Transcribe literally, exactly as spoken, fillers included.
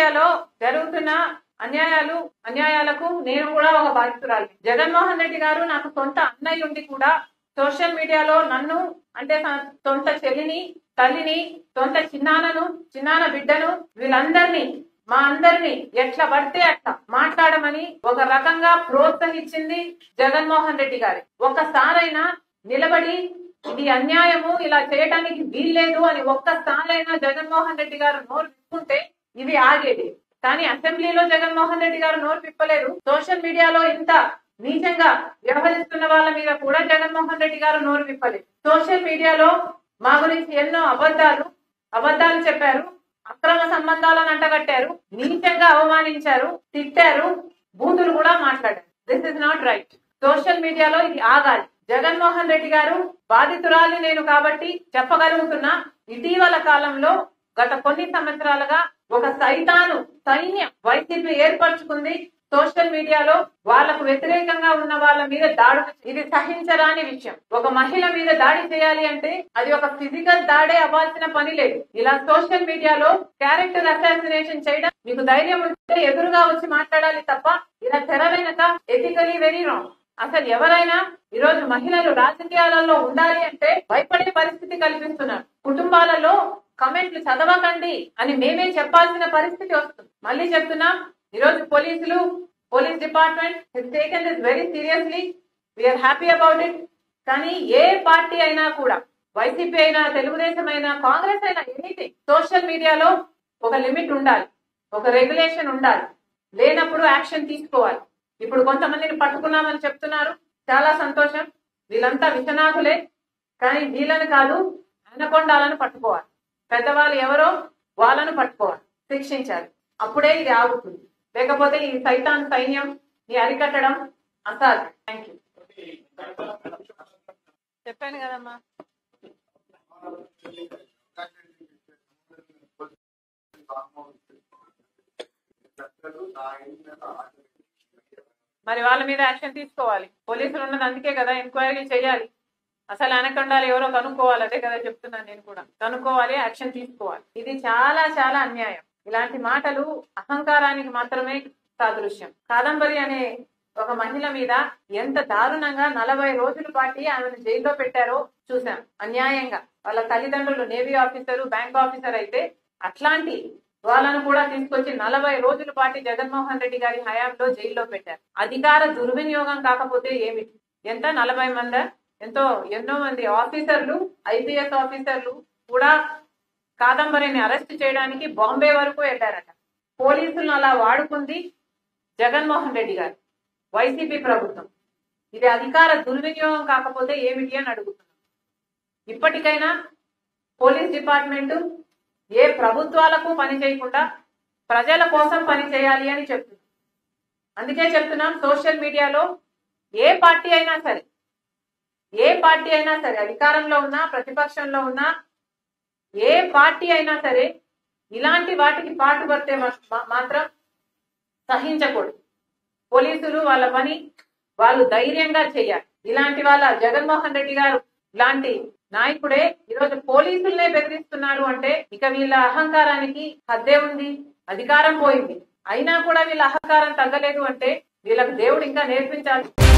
మీడియాలో జరుగుతున్న అన్యాయాలు అన్యాయాలకు నేను కూడా ఒక బాధితురాలి. జగన్మోహన్ రెడ్డి గారు నాకు సొంత అన్నయ్య ఉండి కూడా సోషల్ మీడియాలో నన్ను అంటే సొంత చెల్లిని, తల్లిని, సొంత చిన్నానను, చిన్నాన బిడ్డను వీళ్ళందరినీ మా అందరినీ ఎట్లా పడితే అట్లా మాట్లాడమని ఒక రకంగా ప్రోత్సహించింది జగన్మోహన్ రెడ్డి గారి. ఒక్కసారైనా నిలబడి ఇది అన్యాయము, ఇలా చేయడానికి వీల్లేదు అని ఒక్కసారైనా జగన్మోహన్ రెడ్డి గారు నోరు విప్పుకుంటే ఇవి ఆగేది. కానీ అసెంబ్లీలో జగన్మోహన్ రెడ్డి గారు నోరు విప్పలేరు. సోషల్ మీడియాలో ఇంత నీచంగా వ్యవహరిస్తున్న వాళ్ళ మీద కూడా జగన్మోహన్ రెడ్డి గారు నోరు విప్పలేదు. సోషల్ మీడియాలో మా గురించి ఎన్నో అబద్ధాలు అబద్ధాలు చెప్పారు, అక్రమ సంబంధాలను అంటగట్టారు, నీచంగా అవమానించారు, తిట్టారు, బూతులు కూడా మాట్లాడారు. This is not right. Social మీడియాలో ఇది ఆగాలి. జగన్మోహన్ రెడ్డి గారు బాధితురాలి నేను కాబట్టి చెప్పగలుగుతున్నా, ఇటీవల కాలంలో గత కొన్ని సంవత్సరాలుగా ఒక సైతాను సైన్యం వైసీపీ ఏర్పరచుకుంది. సోషల్ మీడియాలో వాళ్లకు వ్యతిరేకంగా ఉన్న వాళ్ళ మీద దాడులు, ఇది సహించరాని విషయం. ఒక మహిళ మీద దాడి చేయాలి అంటే అది ఒక ఫిజికల్ దాడే అవ్వాల్సిన పని లేదు. ఇలా సోషల్ మీడియాలో క్యారెక్టర్ అసాసినేషన్ చేయడం మీకు ధైర్యం ఉంటే ఎదురుగా వచ్చి మాట్లాడాలి తప్ప ఇలా తెర వెనక ఎథికలీ వెరీ రాంగ్. అసలు ఎవరైనా ఈ రోజు మహిళలు రాజకీయాలలో ఉండాలి అంటే భయపడే పరిస్థితి కల్పిస్తున్నారు. కుటుంబాలలో కమెంట్లు చదవకండి అని మేమే చెప్పాల్సిన పరిస్థితి వస్తుంది. మళ్ళీ చెప్తున్నా, ఈ రోజు పోలీసులు police department has taken this very seriously. We are happy about it. కానీ ఏ పార్టీ అయినా కూడా, వైసీపీ అయినా, తెలుగుదేశం అయినా, కాంగ్రెస్ అయినా, ఎనీథింగ్, సోషల్ మీడియాలో ఒక లిమిట్ ఉండాలి, ఒక రెగ్యులేషన్ ఉండాలి. లేనప్పుడు యాక్షన్ తీసుకోవాలి. ఇప్పుడు కొంతమందిని పట్టుకున్నామని చెప్తున్నారు, చాలా సంతోషం. వీళ్ళంతా విషనాకులే, కానీ వీళ్ళని కాదు అనకొండాలను పట్టుకోవాలి. పెద్దవాళ్ళు ఎవరో వాళ్ళను పట్టుకోవాలి, శిక్షించాలి. అప్పుడే ఇది ఆగుతుంది. లేకపోతే ఈ సైతాన్ సైన్యం ని అరికట్టడం అసాధ్యం. Thank you. చెప్పాను కదమ్మా. మరి వాళ్ళ మీద యాక్షన్ తీసుకోవాలి. పోలీసులు ఉన్నది అందుకే కదా, ఎంక్వైరీ చేయాలి. అసలు అనకొండాలు ఎవరో కనుక్కోవాలి. అదే కదా చెప్తున్నాను నేను కూడా. కనుక్కోవాలి, యాక్షన్ తీసుకోవాలి. ఇది చాలా చాలా అన్యాయం. ఇలాంటి మాటలు అహంకారానికి మాత్రమే సాదృశ్యం. కాదంబరి అనే ఒక మహిళ మీద ఎంత దారుణంగా నలభై రోజుల పాటు ఆమెను జైల్లో పెట్టారో చూసాం. అన్యాయంగా వాళ్ళ తల్లిదండ్రులు నేవీ ఆఫీసరు, బ్యాంక్ ఆఫీసర్ అయితే అట్లాంటి వాళ్ళను కూడా తీసుకొచ్చి నలభై రోజుల పాటు జగన్మోహన్ రెడ్డి గారి హయాంలో జైల్లో పెట్టారు. అధికార దుర్వినియోగం కాకపోతే ఏమిటి? ఎంత నలభై మంది ఎంతో ఎన్నో మంది ఆఫీసర్లు, ఐపీఎస్ ఆఫీసర్లు కూడా కాదంబరిని అరెస్ట్ చేయడానికి బాంబే వరకు వెళ్ళారట. పోలీసులను అలా వాడుకుంది జగన్మోహన్ రెడ్డి గారు, వైసీపీ ప్రభుత్వం. ఇది అధికార దుర్వినియోగం కాకపోతే ఏమిటి అని అడుగుతున్నాం. ఇప్పటికైనా పోలీస్ డిపార్ట్మెంట్ ఏ ప్రభుత్వాలకు పని చేయకుండా ప్రజల కోసం పని చేయాలి అని చెప్తున్నాం. అందుకే చెప్తున్నాం, సోషల్ మీడియాలో ఏ పార్టీ అయినా సరే, ఏ పార్టీ అయినా సరే, అధికారంలో ఉన్నా ప్రతిపక్షంలో ఉన్నా, ఏ పార్టీ అయినా సరే ఇలాంటి వాటికి పాటుపడితే మాత్రం సహించకూడదు. పోలీసులు వాళ్ళ పని వాళ్ళు ధైర్యంగా చేయాలి. ఇలాంటి వాళ్ళ జగన్మోహన్ రెడ్డి గారు ఇలాంటి నాయకుడే ఈరోజు పోలీసులనే బెదిరిస్తున్నారు అంటే ఇక వీళ్ళ అహంకారానికి హద్దే ఉంది. అధికారం పోయింది, అయినా కూడా వీళ్ళ అహంకారం తగ్గలేదు అంటే వీళ్ళకి దేవుడు ఇంకా నేర్పించాలి.